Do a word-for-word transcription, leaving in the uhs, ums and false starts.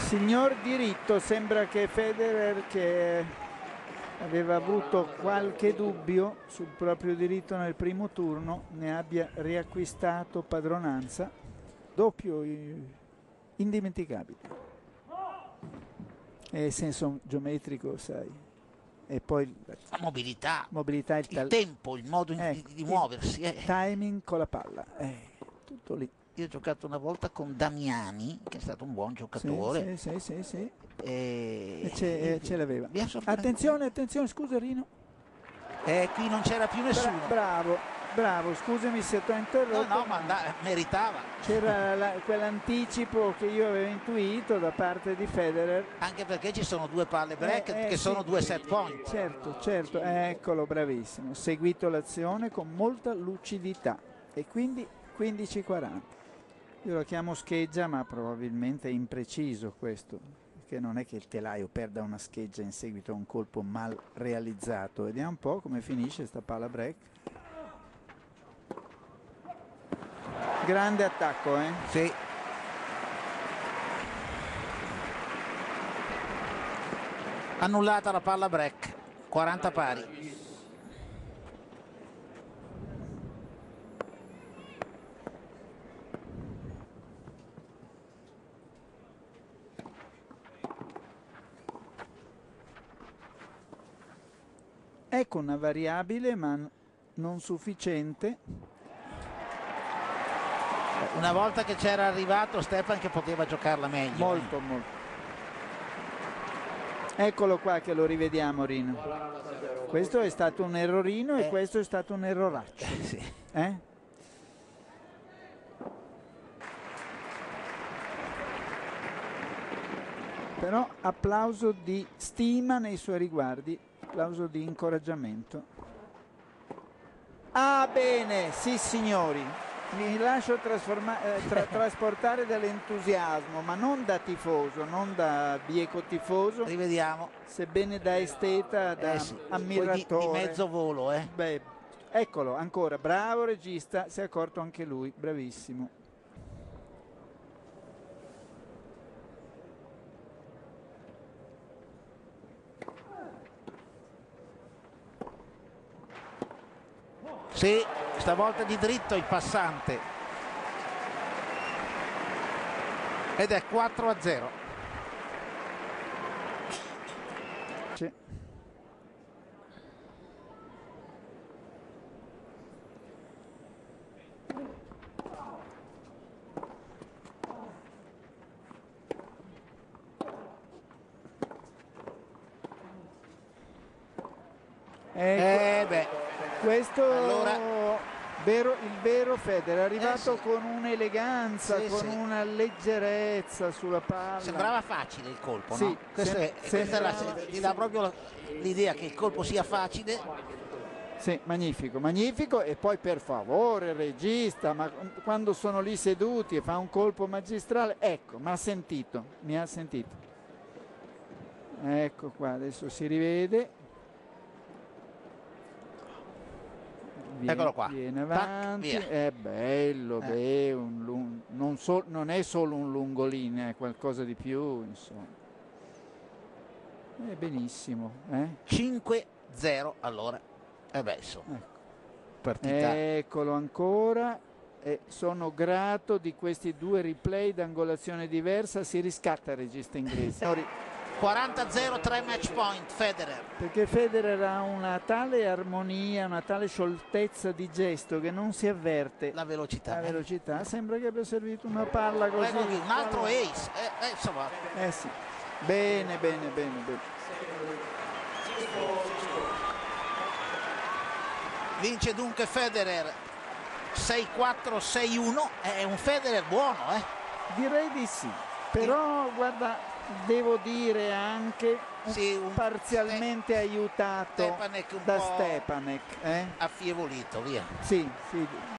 Signor diritto, sembra che Federer, che aveva avuto qualche dubbio sul proprio diritto nel primo turno, ne abbia riacquistato padronanza. Doppio indimenticabile. E senso geometrico, sai. E poi la mobilità, mobilità il, il tempo, il modo in, ecco, di, di muoversi. Il eh. timing con la palla. Eh, tutto lì. Io ho giocato una volta con Damiani, che è stato un buon giocatore. Sì, sì, sì, sì, sì. E, e ce, e ce l'aveva. Attenzione, attenzione, scusa Rino. Eh, qui non c'era più nessuno. Bra bravo, bravo, scusami se ti ho interrotto. No, no, ma meritava. C'era quell'anticipo che io avevo intuito da parte di Federer. Anche perché ci sono due palle break eh, eh, che sì. sono due set point. Certo, certo, eccolo, bravissimo. Seguito l'azione con molta lucidità e quindi quindici quaranta. Io lo chiamo scheggia, ma probabilmente è impreciso questo, perché non è che il telaio perda una scheggia in seguito a un colpo mal realizzato. Vediamo un po' come finisce sta palla break. Grande attacco, eh? Sì. Annullata la palla break, quaranta pari. Ecco una variabile ma non sufficiente. Una volta che c'era arrivato Stepan che poteva giocarla meglio. Molto, eh. molto. Eccolo qua che lo rivediamo, Rino. Questo è stato un errorino eh. e questo è stato un erroraccio. Eh, sì. Eh? Però applauso di stima nei suoi riguardi, applauso di incoraggiamento. Ah, bene, sì signori, mi lascio eh, tra trasportare dall'entusiasmo, ma non da tifoso, non da bieco tifoso. Rivediamo. Sebbene da esteta, da eh sì. ammiratore. Di, di mezzo volo, eh. Beh, eccolo, ancora, bravo regista, si è accorto anche lui, bravissimo. Sì, stavolta di dritto il passante. Ed è quattro a zero. Sì. Eh beh. Questo allora, vero, il vero Federer è arrivato eh sì. con un'eleganza, sì, con sì. una leggerezza sulla palla. Sembrava facile il colpo, sì, no? Questa, è, questa è la, ti dà proprio l'idea che il colpo sia facile. Sì, magnifico, magnifico. E poi per favore regista, ma quando sono lì seduti e fa un colpo magistrale, ecco, mi ha sentito, mi ha sentito. Ecco qua, adesso si rivede. Viene, Eccolo qua. Viene avanti, Tac, è bello, eh. beh, un lung... non, so... non è solo un lungolinea, è qualcosa di più, insomma. È benissimo. Eh? cinque zero allora. E eh beh, insomma. Ecco. Partita. Eccolo ancora. E sono grato di questi due replay d'angolazione diversa, si riscatta il regista inglese. quaranta a zero, tre match point Federer. Perché Federer ha una tale armonia, una tale scioltezza di gesto che non si avverte la velocità. La velocità, eh. Sembra che abbia servito una palla così. Prego, un altro allora. ace, eh, eh, insomma. Eh sì, bene, bene, bene, bene. Vince dunque Federer sei quattro sei uno, è un Federer buono, eh? Direi di sì, però guarda, devo dire anche sì, un parzialmente Ste aiutato Stepanek un da po' Stepanek, eh? affievolito, via. Sì, sì.